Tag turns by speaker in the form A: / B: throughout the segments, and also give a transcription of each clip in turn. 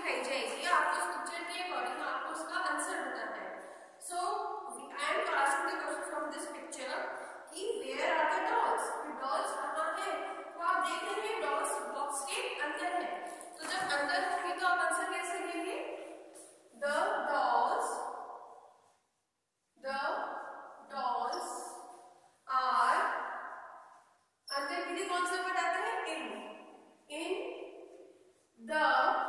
A: दिखाई जाएगी, आपको उस पिक्चर के अकॉर्डिंग आपको उसका आंसर बताना है। So I am asking the question from this picture कि where are the dolls, dolls कहाँ है? तो आप देख रहे हैं डॉल्स बॉक्स के अंदर है। तो जब अंदर होंगी तो आप आंसर कैसे लेंगे? द डॉल्स आर, अंदर के लिए कौन सा वर्ड आता है? इन द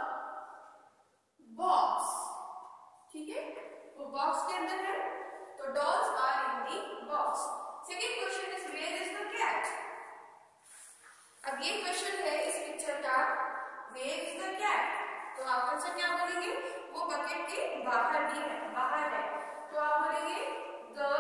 A: बॉक्स, ठीक है, वो बॉक्स के अंदर है, तो dolls are in the box. Second question is where is the cat? अब ये क्वेश्चन है इस पिक्चर का, वेयर इज द कैट, तो आप आंसर क्या बोलेंगे? वो बकेट के बाहर भी है, बाहर है, तो आप बोलेंगे द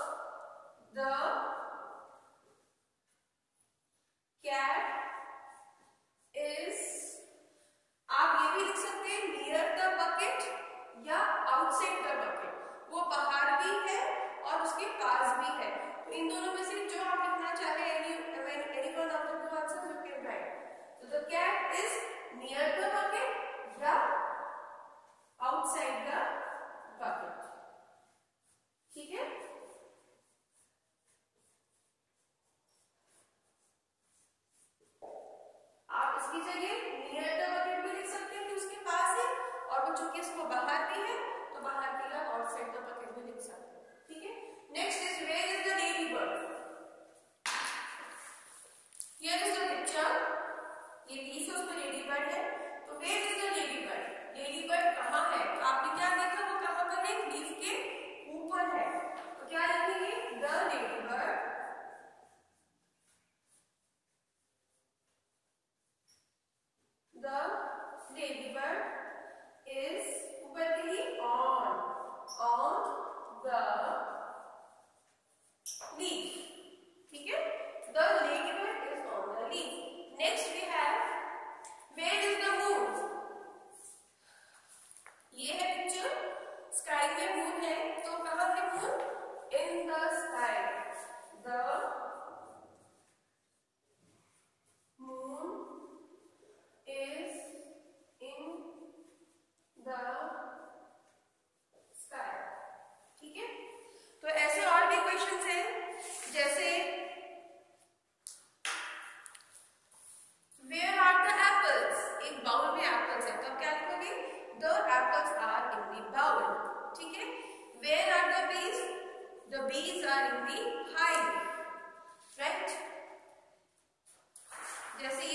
A: कैट इज, आप ये भी लिख सकते हैं नियर द बकेट या आउटसाइड द बकेट, वो बाहर भी है और उसके पास भी है, तो इन दोनों में से जो आप लिखना चाहे, any one of the two answers you can write. So the cat is near the bucket या outside the bucket, ठीक है। आप इसकी जगह नियर द बकेट भी लिख सकते हैं कि उसके पास है, और वो चूंकि इसको बाहर भी है तो बाहर की जगह आउटसाइड द बकेट भी लिख सकते हैं, ठीक है। Next is where is the lady bird? Here is the picture, ये लीफ है उसमें लेडी बर्ड है, तो where is the lady bird? Lady bird कहाँ है? तो आपने क्या देखा, वो कहाँ पर है? लीफ के ऊपर है, तो क्या लिखेंगे? The lady bird is ऊपर के लिए on the leaf, ठीक है, the lady bird is on the leaf. Next we have where is the moon? ये है पिक्चर, स्काई में मून है, तो कहाँ है moon? In the sky, the moon is in the sky, ठीक है। तो ऐसे और भी क्वेश्चंस हैं, जैसे वेयर आर द एप्पल्स? एक बाउल में एप्पल्स है, तो आप क्या लिखोगे? The apples are in the bowl, ठीक है। Where are the bees? The bees are in the hive, right. जैसे